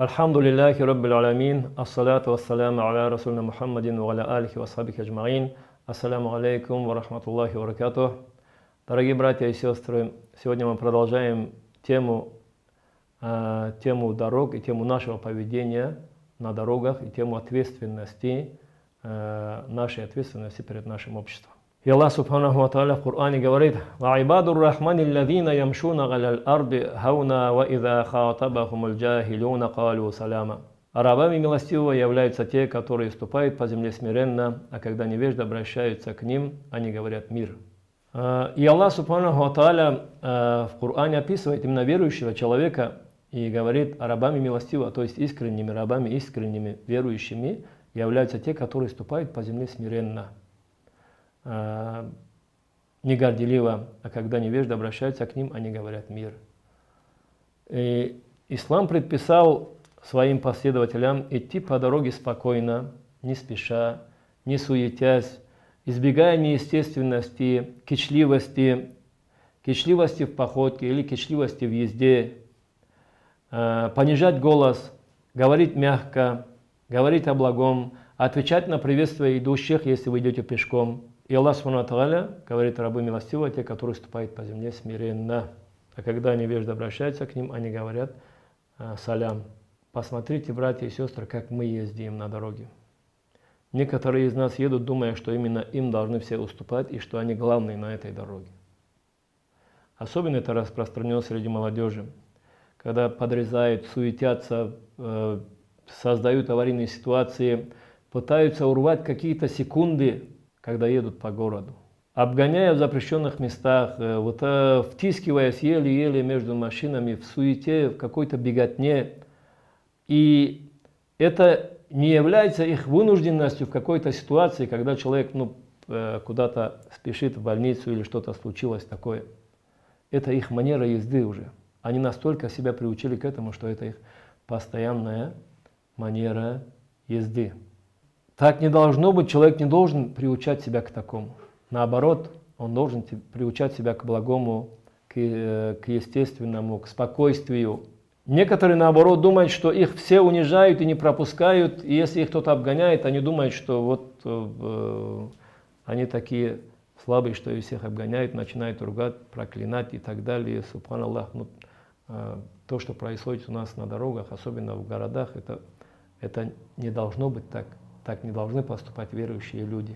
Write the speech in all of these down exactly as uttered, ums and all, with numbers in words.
Альхамдулиллахи Раббил Аламин, ассалату вассаляму аля Расулна Мухаммадин ва аля алихи ва асхабихи аджмаин. Ассаляму алейкум ва рахматуллахи ва баракатух. Дорогие братья и сестры, сегодня мы продолжаем тему, э, тему дорог и тему нашего поведения на дорогах и тему ответственности, э, нашей ответственности перед нашим обществом. И Аллах Субханаху ва Тааля в Коране говорит: «Ва ибадур рахмани аллазина ямшуна галял арди хауна ва иза хатабахумуль джахилюна калу саляма». А рабами милостивого являются те, которые ступают по земле смиренно, а когда невежды обращаются к ним, они говорят мир. И Аллах Субханаху ва Тааля в Коране описывает именно верующего человека и говорит: а рабами милостивого, то есть искренними рабами, искренними верующими являются те, которые ступают по земле смиренно, не горделиво, а когда невежды обращаются к ним, они говорят мир. И ислам предписал своим последователям идти по дороге спокойно, не спеша, не суетясь, избегая неестественности, кичливости, кичливости в походке или кичливости в езде, понижать голос, говорить мягко, говорить о благом, отвечать на приветствие идущих, если вы идете пешком. И Аллах Субхану ва Тааля говорит: рабы милостивые, те, которые ступают по земле смиренно. А когда невежды обращаются к ним, они говорят салям. Посмотрите, братья и сестры, как мы ездим на дороге. Некоторые из нас едут, думая, что именно им должны все уступать и что они главные на этой дороге. Особенно это распространено среди молодежи, когда подрезают, суетятся, создают аварийные ситуации, пытаются урвать какие-то секунды, когда едут по городу, обгоняя в запрещенных местах, вот, втискиваясь еле-еле между машинами, в суете, в какой-то беготне. И это не является их вынужденностью в какой-то ситуации, когда человек ну, куда-то спешит в больницу или что-то случилось такое. Это их манера езды уже. Они настолько себя приучили к этому, что это их постоянная манера езды. Так не должно быть, человек не должен приучать себя к такому. Наоборот, он должен приучать себя к благому, к, к естественному, к спокойствию. Некоторые, наоборот, думают, что их все унижают и не пропускают, и если их кто-то обгоняет, они думают, что вот э, они такие слабые, что и всех обгоняют, начинают ругать, проклинать и так далее. Субханаллах. Ну, э, то, что происходит у нас на дорогах, особенно в городах, это, это не должно быть так. Так не должны поступать верующие люди.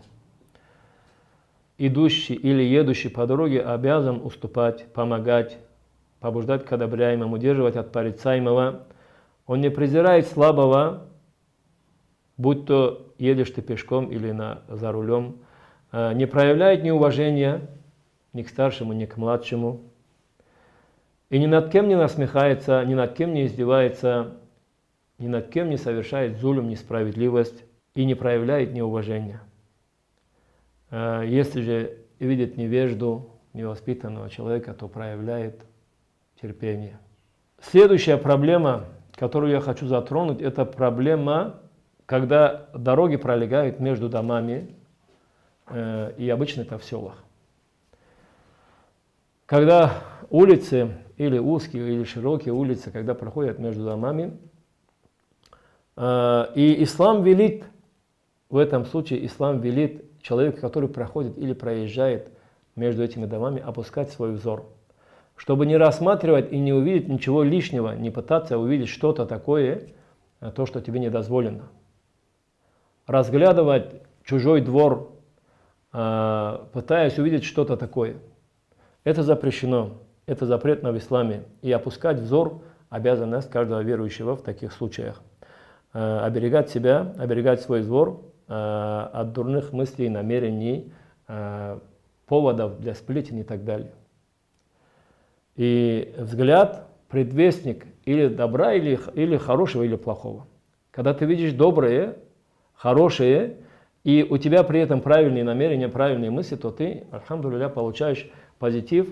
Идущий или едущий по дороге обязан уступать, помогать, побуждать к одобряемому, удерживать от порицаемого. Он не презирает слабого, будь то едешь ты пешком или на, за рулем, не проявляет неуважения ни к старшему, ни к младшему, и ни над кем не насмехается, ни над кем не издевается, ни над кем не совершает зулюм, несправедливость, и не проявляет неуважения. Если же видит невежду, невоспитанного человека, то проявляет терпение. Следующая проблема, которую я хочу затронуть, это проблема, когда дороги пролегают между домами, и обычно это в селах. Когда улицы, или узкие, или широкие улицы, когда проходят между домами, и ислам велит, в этом случае ислам велит человеку, который проходит или проезжает между этими домами, опускать свой взор, чтобы не рассматривать и не увидеть ничего лишнего, не пытаться увидеть что-то такое, то, что тебе не дозволено. Разглядывать чужой двор, пытаясь увидеть что-то такое. Это запрещено, это запретно в исламе. И опускать взор – обязанность каждого верующего в таких случаях. Оберегать себя, оберегать свой взор от дурных мыслей, намерений, поводов для сплетен и так далее. И взгляд – предвестник или добра, или, или хорошего, или плохого. Когда ты видишь доброе, хорошее, и у тебя при этом правильные намерения, правильные мысли, то ты, альхамдулилля, получаешь позитив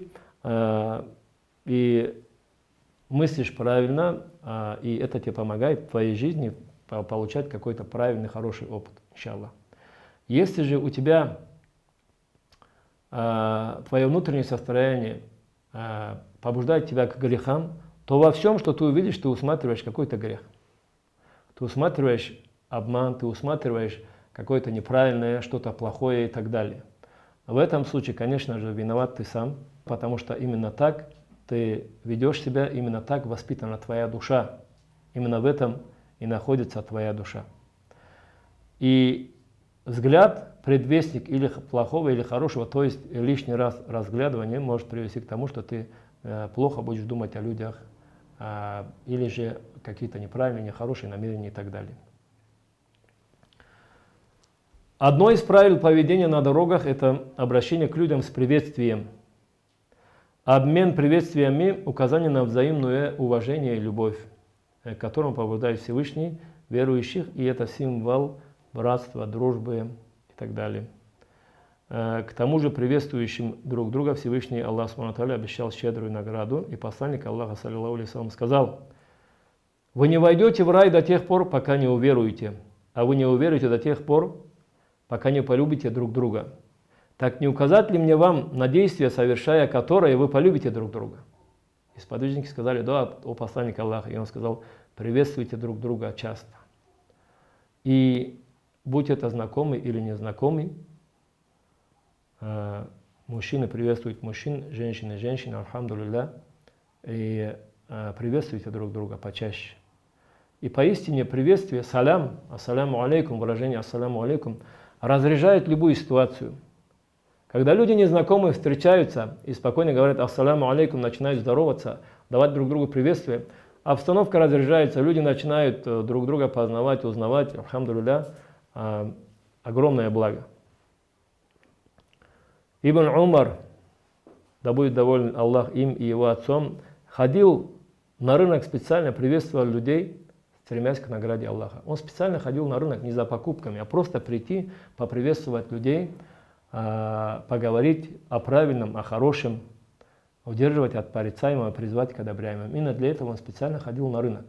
и мыслишь правильно, и это тебе помогает в твоей жизни получать какой-то правильный, хороший опыт, иншаллах. Если же у тебя э, твое внутреннее состояние э, побуждает тебя к грехам, то во всем, что ты увидишь, ты усматриваешь какой-то грех. Ты усматриваешь обман, ты усматриваешь какое-то неправильное, что-то плохое и так далее. В этом случае, конечно же, виноват ты сам, потому что именно так ты ведешь себя, именно так воспитана твоя душа. Именно в этом и находится твоя душа. И взгляд, предвестник или плохого, или хорошего, то есть лишний раз разглядывание может привести к тому, что ты э, плохо будешь думать о людях, э, или же какие-то неправильные, нехорошие намерения и так далее. Одно из правил поведения на дорогах – это обращение к людям с приветствием. Обмен приветствиями – указание на взаимное уважение и любовь, к которому побуждает Всевышний верующих, и это символ братства, дружбы и так далее. К тому же приветствующим друг друга Всевышний Аллах Субхану ва Тааля обещал щедрую награду, и посланник Аллаха саллаллаху алейхи ва саллям сказал: «Вы не войдете в рай до тех пор, пока не уверуете, а вы не уверуете до тех пор, пока не полюбите друг друга. Так не указать ли мне вам на действия, совершая которые вы полюбите друг друга?» И сподвижники сказали: «Да, о посланник Аллаха». И он сказал: «Приветствуйте друг друга часто». И будь это знакомый или незнакомый, мужчины приветствуют мужчин, женщины женщин, альхамдулилля, и приветствуйте друг друга почаще. И поистине приветствие, салям, ассаляму алейкум, выражение ассаляму алейкум, разряжает любую ситуацию. Когда люди незнакомые встречаются и спокойно говорят ассаляму алейкум, начинают здороваться, давать друг другу приветствие, обстановка разряжается, люди начинают друг друга познавать, узнавать, альхамдулилля, огромное благо. Ибн Умар, да будет доволен Аллах им и его отцом, ходил на рынок специально, приветствовал людей, стремясь к награде Аллаха. Он специально ходил на рынок не за покупками, а просто прийти, поприветствовать людей, поговорить о правильном, о хорошем, удерживать от порицаемого, призвать к одобряемому. Именно для этого он специально ходил на рынок.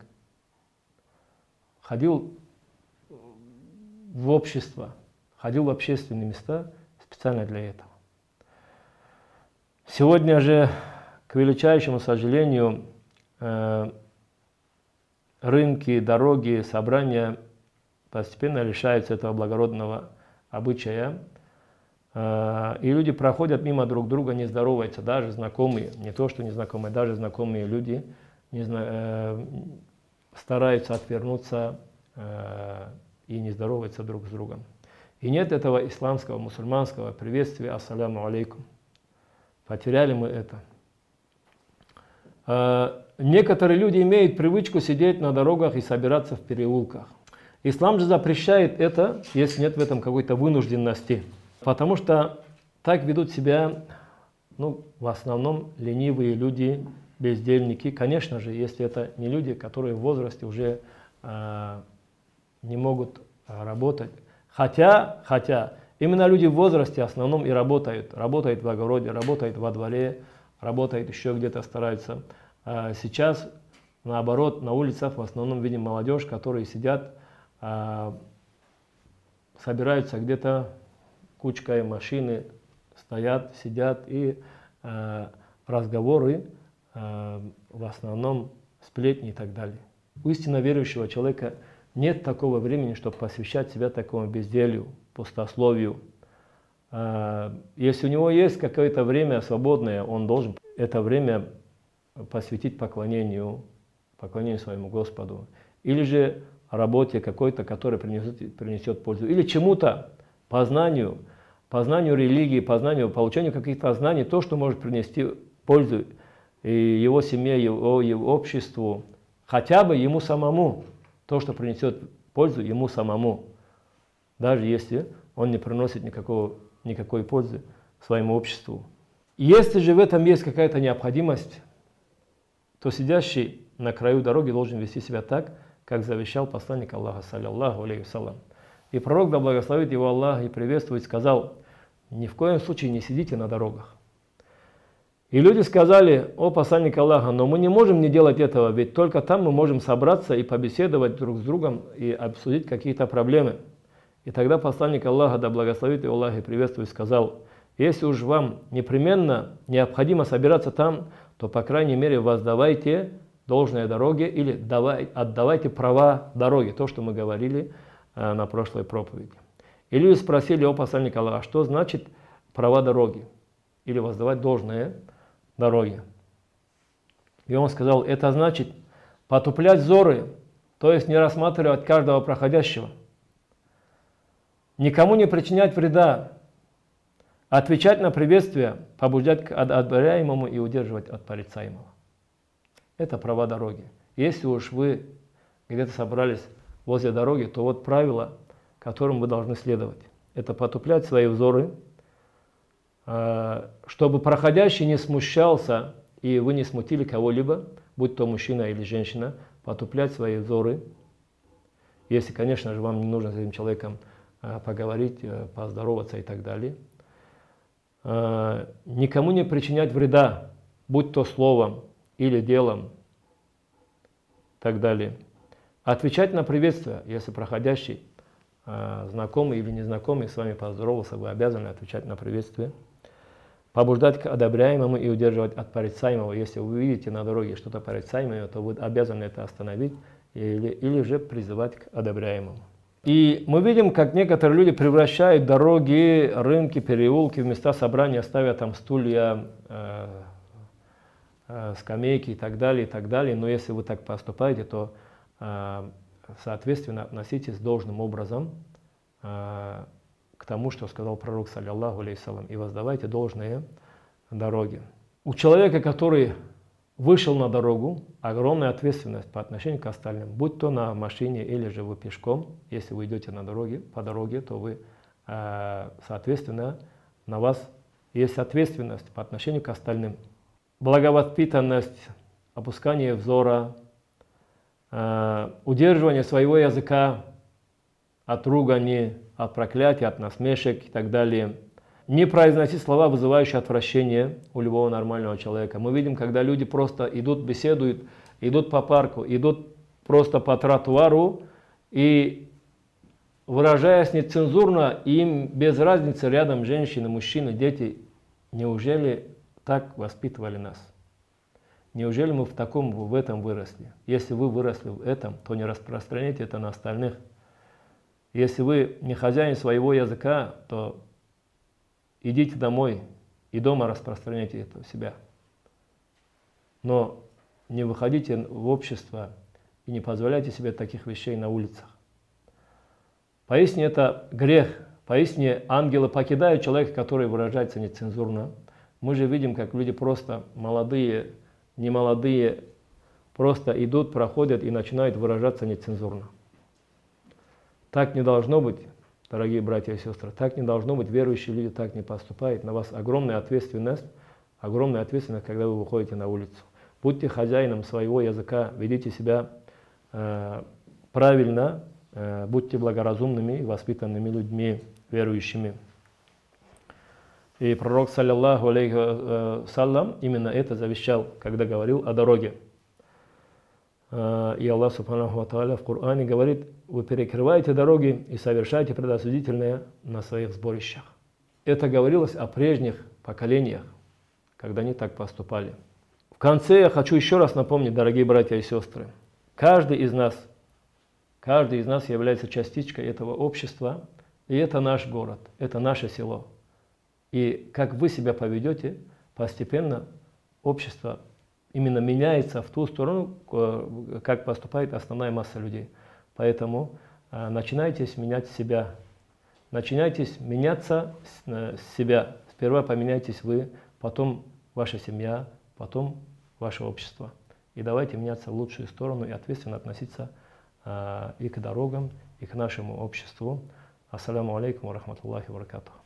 Ходил в общество, ходил в общественные места специально для этого. Сегодня же, к величайшему сожалению, рынки, дороги, собрания постепенно лишаются этого благородного обычая. И люди проходят мимо друг друга, не здороваются, даже знакомые, не то что незнакомые, даже знакомые люди не зна... стараются отвернуться и не здороваются друг с другом. И нет этого исламского, мусульманского приветствия ассаляму алейкум. Потеряли мы это. Некоторые люди имеют привычку сидеть на дорогах и собираться в переулках. Ислам же запрещает это, если нет в этом какой-то вынужденности. Потому что так ведут себя, ну, в основном ленивые люди, бездельники. Конечно же, если это не люди, которые в возрасте уже э, не могут работать. Хотя, хотя, именно люди в возрасте в основном и работают. Работают в огороде, работают во дворе, работают еще где-то, стараются. А сейчас, наоборот, на улицах в основном видим молодежь, которые сидят, э, собираются где-то, кучкой машины стоят, сидят, и э, разговоры э, в основном сплетни и так далее. У истинно верующего человека нет такого времени, чтобы посвящать себя такому безделью, пустословию. Э, если у него есть какое-то время свободное, он должен это время посвятить поклонению, поклонению своему Господу. Или же работе какой-то, которая принесет, принесет пользу. Или чему-то, познанию, познанию религии, познанию, получению каких-то знаний, то, что может принести пользу и его семье, его, его обществу, хотя бы ему самому, то, что принесет пользу ему самому, даже если он не приносит никакого, никакой пользы своему обществу. Если же в этом есть какая-то необходимость, то сидящий на краю дороги должен вести себя так, как завещал посланник Аллаха, саллаллаху алейхи ва саллям. И пророк, да благословит его Аллах и приветствует, сказал: ни в коем случае не сидите на дорогах. И люди сказали: о посланник Аллаха, но мы не можем не делать этого, ведь только там мы можем собраться и побеседовать друг с другом и обсудить какие-то проблемы. И тогда посланник Аллаха, да благословит его Аллах и приветствует, сказал: если уж вам непременно необходимо собираться там, то по крайней мере воздавайте должное дороге, или давай, отдавайте права дороги, то, что мы говорили э, на прошлой проповеди. И люди спросили: о посланник Аллаха, что значит права дороги, или воздавать должное дороги? И он сказал: это значит потуплять взоры, то есть не рассматривать каждого проходящего, никому не причинять вреда, отвечать на приветствие, побуждать к одобряемому и удерживать от порицаемого. Это права дороги. Если уж вы где-то собрались возле дороги, то вот правила, которым вы должны следовать. Это потуплять свои взоры, чтобы проходящий не смущался и вы не смутили кого-либо, будь то мужчина или женщина, потуплять свои взоры. Если, конечно же, вам не нужно с этим человеком поговорить, поздороваться и так далее. Никому не причинять вреда, будь то словом или делом, и так далее. Отвечать на приветствие, если проходящий, знакомый или незнакомый с вами поздоровался, вы обязаны отвечать на приветствие. Побуждать к одобряемому и удерживать от порицаемого. Если вы видите на дороге что-то порицаемое, то вы обязаны это остановить или, или же призывать к одобряемому. И мы видим, как некоторые люди превращают дороги, рынки, переулки в места собрания, ставя там стулья, э, э, скамейки и так далее, и так далее. Но если вы так поступаете, то э, соответственно относитесь должным образом э, к тому, что сказал пророк, саллиллаху алейхиссалям, и воздавайте должные дороги. У человека, который вышел на дорогу, огромная ответственность по отношению к остальным, будь то на машине или же вы пешком. Если вы идете на дороге, по дороге, то вы, соответственно, на вас есть ответственность по отношению к остальным. Благовоспитанность, опускание взора, удерживание своего языка от ругани, от проклятия, от насмешек и так далее. Не произносить слова, вызывающие отвращение у любого нормального человека. Мы видим, когда люди просто идут, беседуют, идут по парку, идут просто по тротуару, и, выражаясь нецензурно, им без разницы рядом женщины, мужчины, дети. Неужели так воспитывали нас? Неужели мы в таком, в этом выросли? Если вы выросли в этом, то не распространяйте это на остальных. Если вы не хозяин своего языка, то идите домой и дома распространяйте это у себя. Но не выходите в общество и не позволяйте себе таких вещей на улицах. Поистине это грех. Поистине ангелы покидают человека, который выражается нецензурно. Мы же видим, как люди просто молодые, немолодые, просто идут, проходят и начинают выражаться нецензурно. Так не должно быть, дорогие братья и сестры, так не должно быть, верующие люди так не поступают. На вас огромная ответственность, огромная ответственность, когда вы выходите на улицу. Будьте хозяином своего языка, ведите себя э, правильно, э, будьте благоразумными и воспитанными людьми, верующими. И пророк, саллиллаху алейхи саллям, именно это завещал, когда говорил о дороге. И Аллах субханаху ва тааля в Коране говорит: вы перекрываете дороги и совершаете предосудительное на своих сборищах. Это говорилось о прежних поколениях, когда они так поступали. В конце я хочу еще раз напомнить, дорогие братья и сестры, каждый из нас, каждый из нас является частичкой этого общества, и это наш город, это наше село. И как вы себя поведете, постепенно общество именно меняется в ту сторону, как поступает основная масса людей. Поэтому э, начинайте менять себя. Начинайте меняться с себя. Сперва поменяйтесь вы, потом ваша семья, потом ваше общество. И давайте меняться в лучшую сторону и ответственно относиться э, и к дорогам, и к нашему обществу. Ассаляму алейкум ва рахматуллахи ва баракатуху.